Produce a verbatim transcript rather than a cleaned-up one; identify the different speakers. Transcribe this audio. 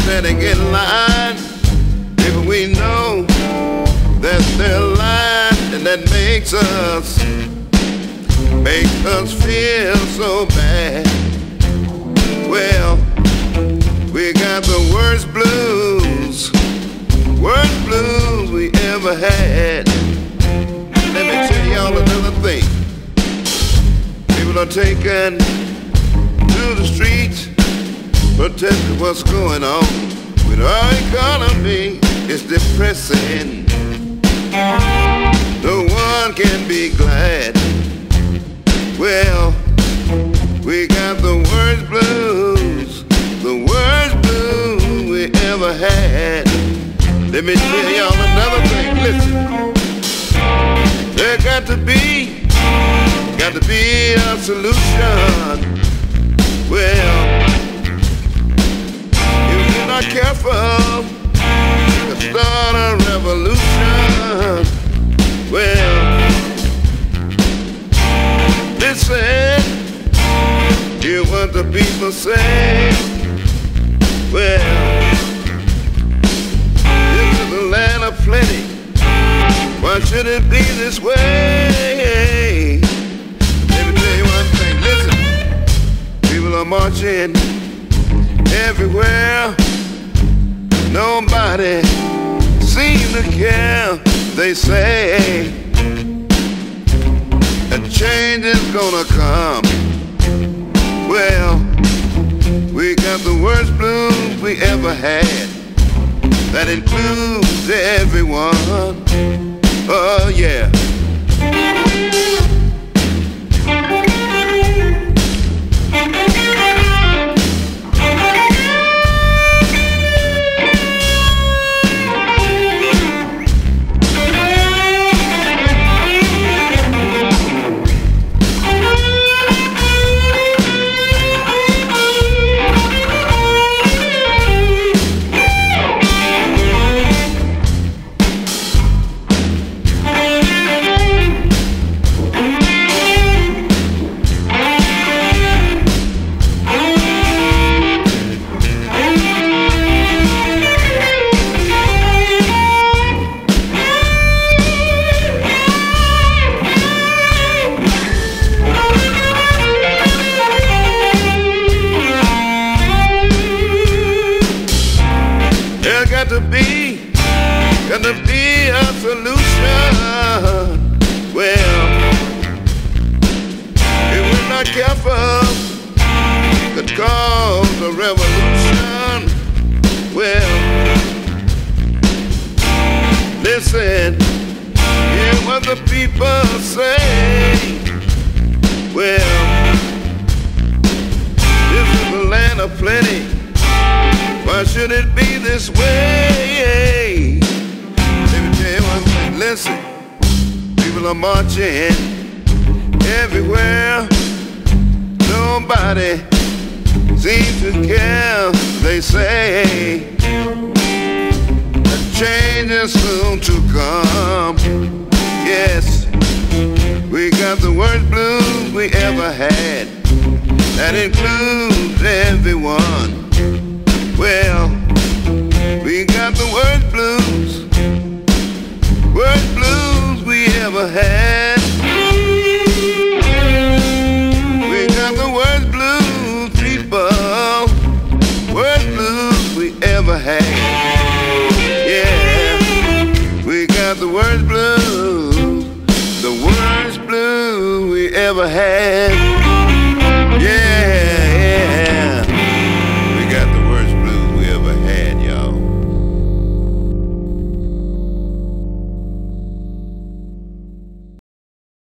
Speaker 1: standing in line. If we know that they're lying, and that makes us, makes us feel so bad. Well, we got the worst blues, worst blues we ever had. Let me tell y'all another thing. People are taking to the streets, protesting what's going on with our economy. It's depressing. No one can be glad. Well, we got the worst blues, the worst blues we ever had. Let me tell y'all another thing. Listen, there got to be, got to be a solution. Well, if we're not careful, we'll start a revolution. Well, listen, hear what the people say. Well, this is the land of plenty. Why should it be this way? Let me tell you one thing. Listen, people are marching everywhere. Nobody seems to care. They say a change is gonna come. Well, we got the worst blues we ever had. That includes everyone. Oh yeah. Got to be, got to be a solution. Well, if we're not careful, it could cause a revolution. Well, listen, hear what the people say. Well, this is the land of plenty. Why should it be this way? Let me tell you one thing. Listen, people are marching everywhere. Nobody seems to care. They say a change is soon to come. Yes, we got the worst blues we ever had. That includes everyone. Well, we got the worst blues, worst blues we ever had. We got the worst blues, people, worst blues we ever had. Yeah, we got the worst blues, the worst blues we ever had. Yeah.